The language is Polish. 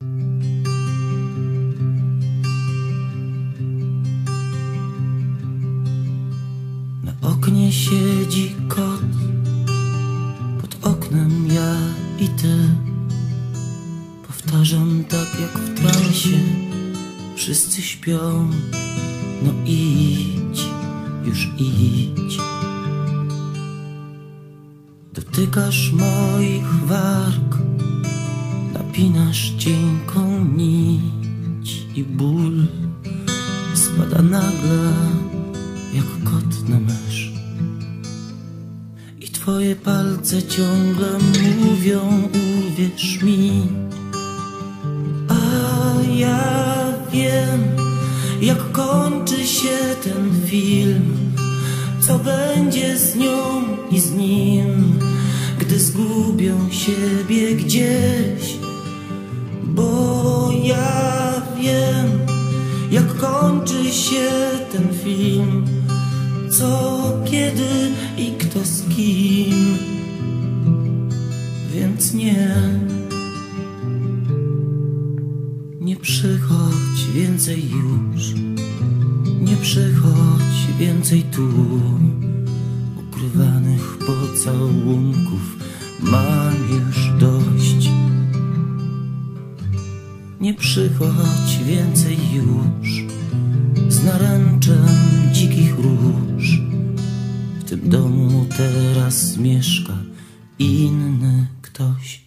Na oknie siedzi kot, pod oknem ja i ty. Powtarzam tak jak w transie, wszyscy śpią. No idź, już idź. Dotykasz moich warg, napinasz cienką nić i ból spada nagle jak kot na mysz. I twoje palce ciągle mówią, uwierz mi. A ja wiem, jak kończy się ten film, co będzie z nią i z nim, gdy zgubią siebie gdzieś. Bo ja wiem, jak kończy się ten film, co, kiedy i kto z kim. Więc nie przychodź więcej już, nie przychodź więcej tu. Ukrywanych pocałunków mam już dość. Nie przychodź więcej już z naręczem dzikich róż. W tym domu teraz mieszka inny ktoś.